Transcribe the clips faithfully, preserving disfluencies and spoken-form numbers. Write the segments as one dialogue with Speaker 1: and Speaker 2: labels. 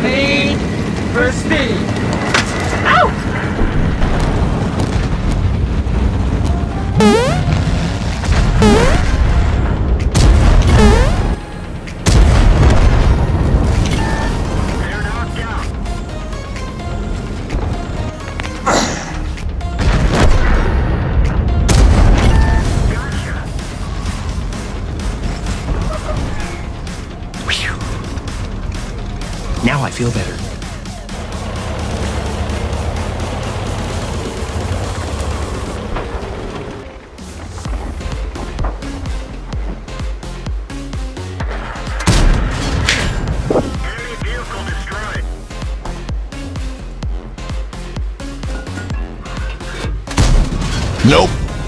Speaker 1: Pain for speed. Ow!
Speaker 2: Now I feel better.
Speaker 3: Enemy vehicle destroyed.
Speaker 2: Nope.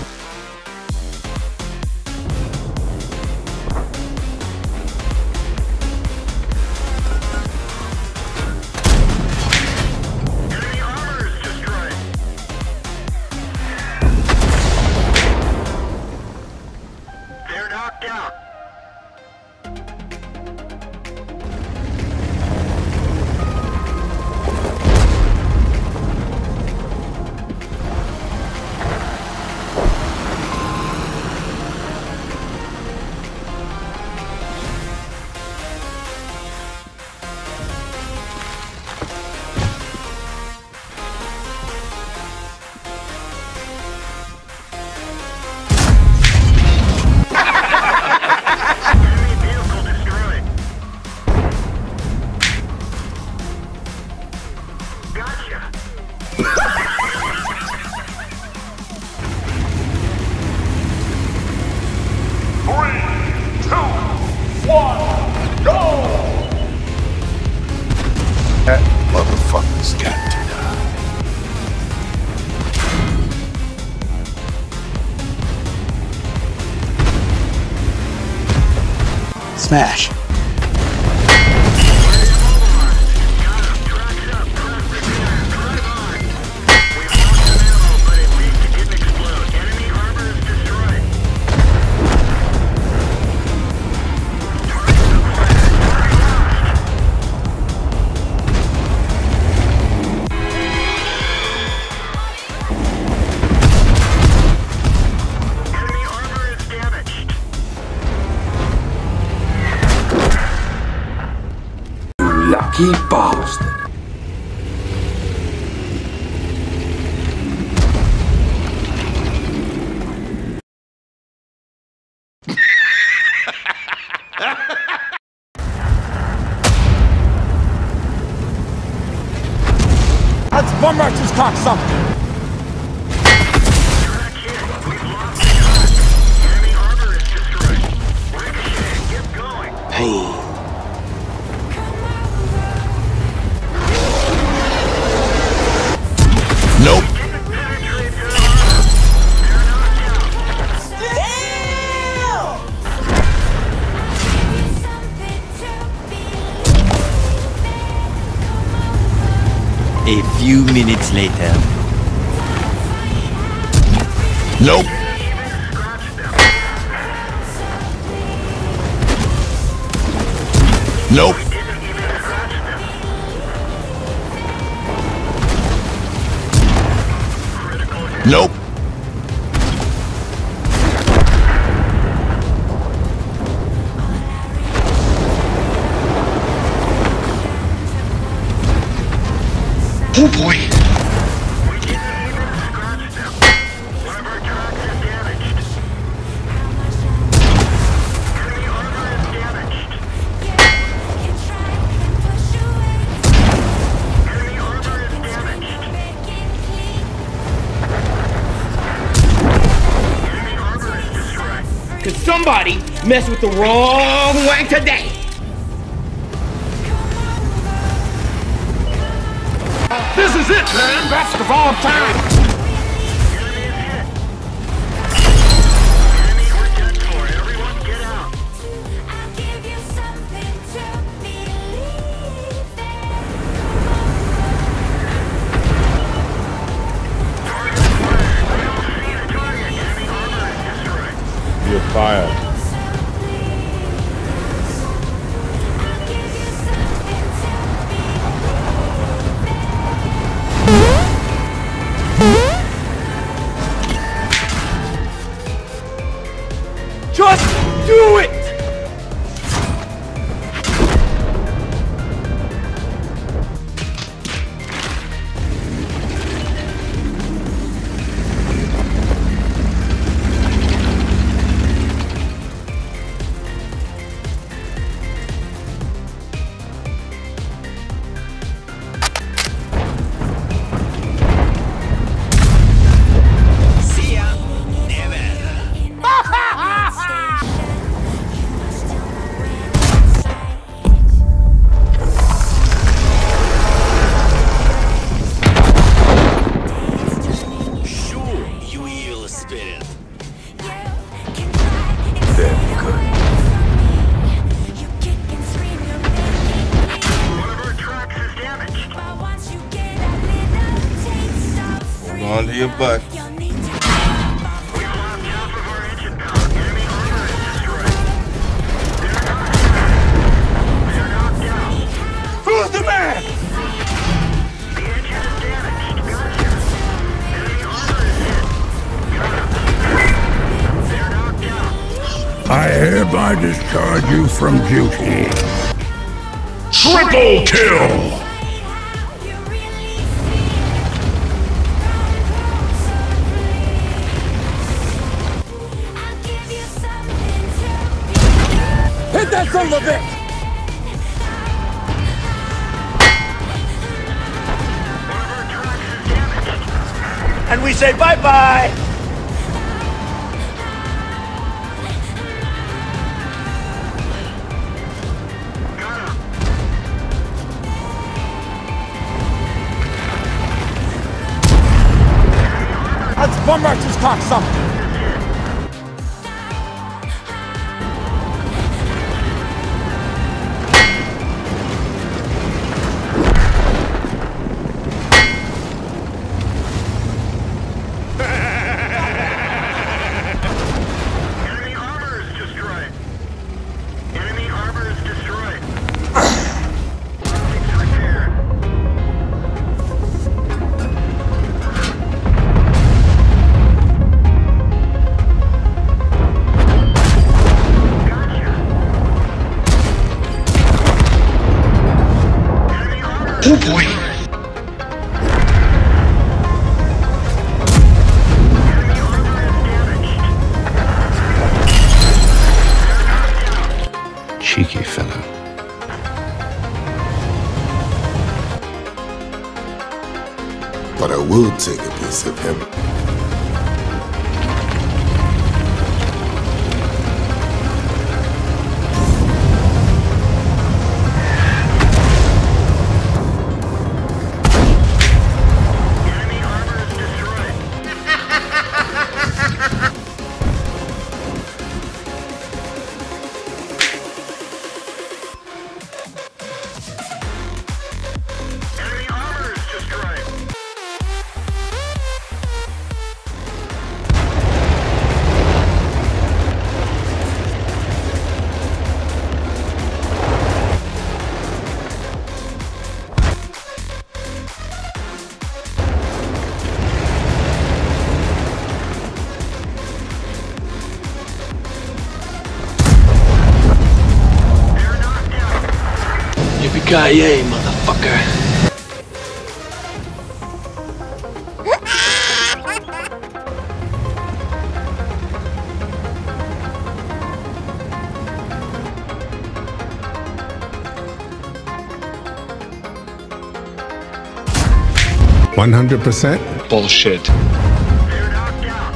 Speaker 4: That motherfucker's got to die. Smash.
Speaker 1: Lucky bastard.
Speaker 5: Let's bum rush this cocksucker!
Speaker 2: Pain. Nope. A few minutes later. Nope. Nope. Nope. Oh boy.
Speaker 3: We didn't even scratch them. One of our trucks is damaged. Enemy armor is damaged. Enemy armor is damaged. Enemy armor is destroyed.
Speaker 1: Cause somebody messed with the wrong way today.
Speaker 5: This is it, man! Best of all time!
Speaker 3: Enemy is hit. Enemy, we're done for. Everyone get out.
Speaker 6: I'll give you something to believe in.
Speaker 3: Target acquired. We don't see the target. Enemy armor is destroyed.
Speaker 4: You're fired.
Speaker 7: on to your butt.
Speaker 6: You'll need to
Speaker 3: We've lost half of our engine power. Enemy armor is destroyed. They're knocked down. They're knocked down.
Speaker 5: Who's the man?
Speaker 3: The engine is damaged. Gotcha. Enemy armor is hit. Got him. They're knocked down.
Speaker 5: I hereby discharge you from duty. Triple kill!
Speaker 6: you really see. I'll give you something to
Speaker 5: Hit that son of a bitch!
Speaker 3: One of our tracks is damaged.
Speaker 1: And we say bye-bye.
Speaker 3: Got him.
Speaker 5: Let's bum rush this cocksucker!
Speaker 3: Enemy armor is destroyed. Enemy armor is destroyed. It's repaired. Gotcha. Enemy armor is
Speaker 2: Oh boy.
Speaker 3: Enemy armor is damaged.
Speaker 4: Cheeky fellow. But I will take a piece of him.
Speaker 3: Enemy armor is destroyed. Enemy armor is destroyed. They're knocked down.
Speaker 1: Yippee-ki-yay, motherfucker.
Speaker 5: one hundred percent?
Speaker 1: Bullshit.
Speaker 3: They're knocked down.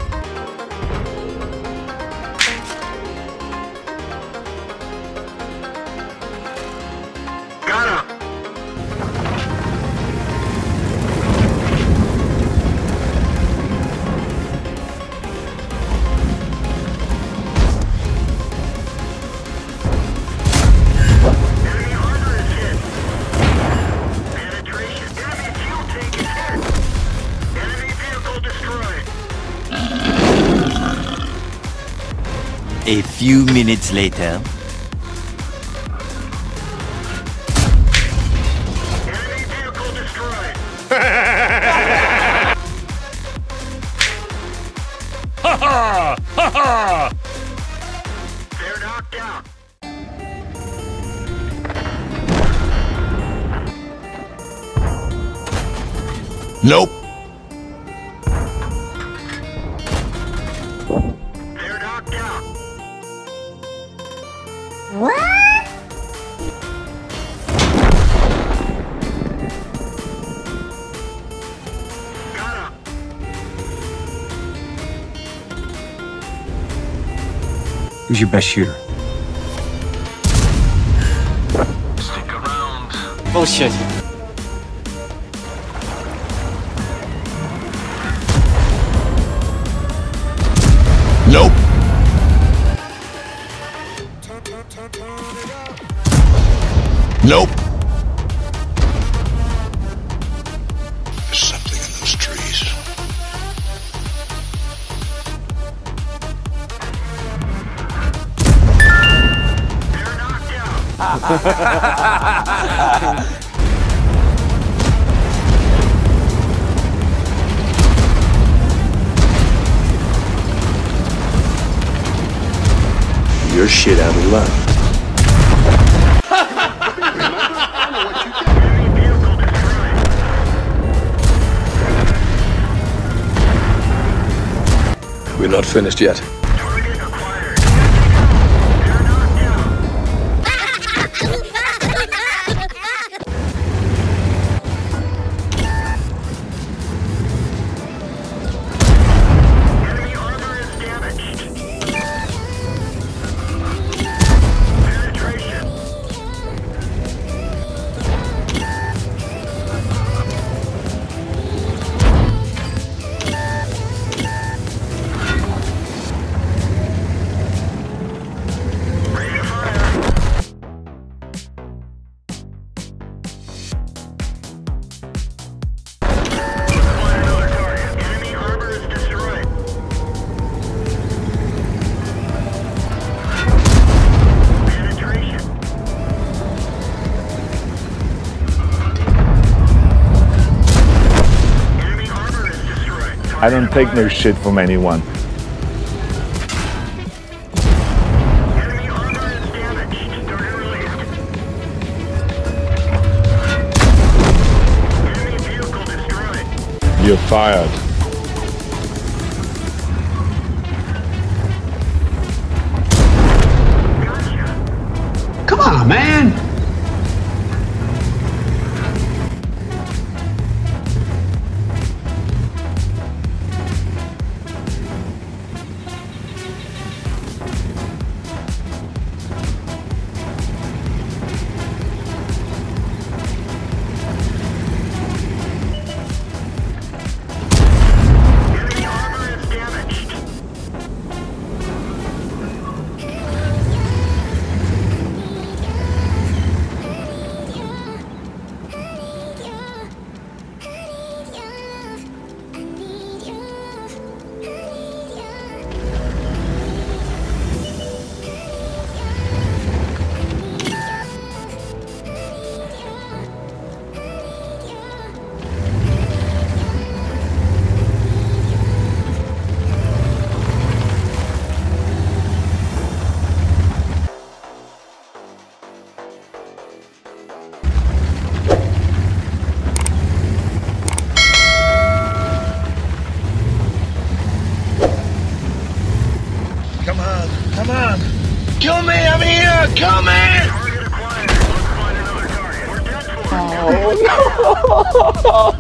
Speaker 3: Got him. Enemy armor is hit. Penetration. Enemy fuel tank is hit. Enemy vehicle destroyed.
Speaker 2: A few minutes later.
Speaker 3: Enemy vehicle destroyed. They're knocked out.
Speaker 2: Nope.
Speaker 3: They're knocked out. Got him.
Speaker 4: Who's your best shooter?
Speaker 3: Stick around.
Speaker 1: Bullshit.
Speaker 2: Nope. Nope.
Speaker 4: There's something in those trees. You're shit out of luck.
Speaker 3: Enemy vehicle destroyed.
Speaker 7: We're not finished yet.
Speaker 3: Target acquired. They're knocked down. Enemy armor is damaged. Penetration. Ready to fire. Let's find another target. Enemy armor is destroyed. Penetration. Enemy armor is destroyed.
Speaker 8: I don't take no shit from anyone.
Speaker 3: Enemy armor is damaged. Target released. Enemy vehicle destroyed.
Speaker 8: You're fired.
Speaker 3: Gotcha.
Speaker 1: Come on, man.
Speaker 3: Enemy armor is damaged.
Speaker 5: Come on, come on. Kill me, I'm here, kill me!
Speaker 3: Target acquired. Let's find another target. We're dead for.
Speaker 8: Oh no!